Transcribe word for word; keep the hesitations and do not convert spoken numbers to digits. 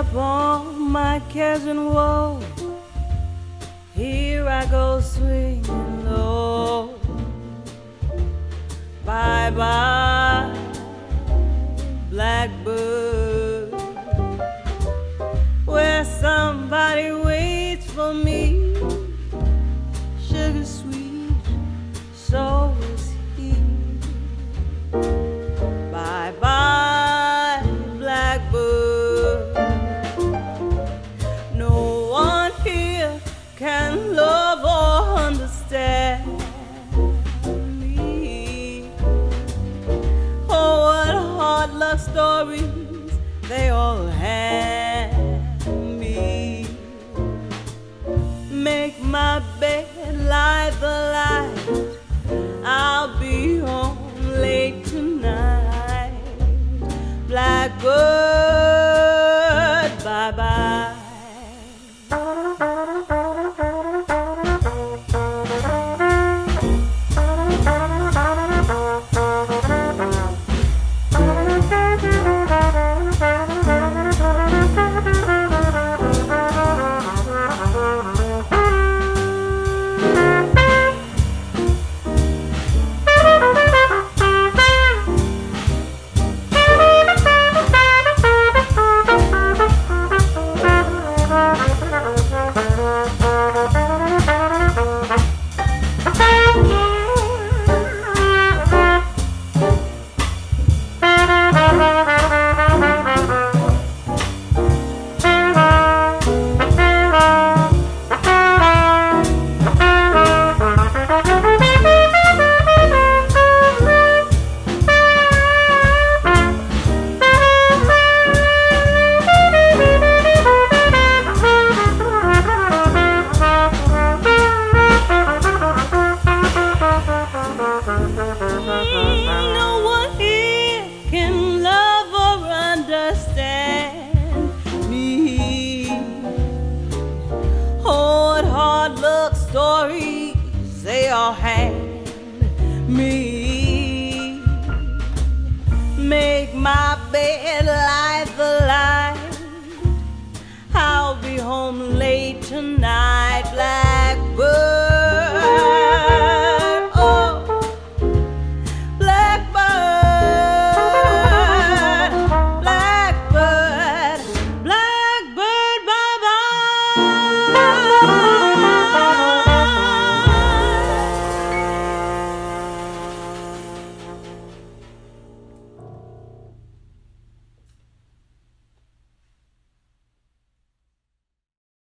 up all my cares and woe. Here I go swinging low. Bye bye, blackbird, where somebody waits for me. Sugar sweet, so is he. Bye bye, blackbird. No one here can love or understand me. Oh, what hard luck stories they all have me. Make my bed, light the light, I'll be home late tonight. Blackbird, bye-bye. Stories they all had me.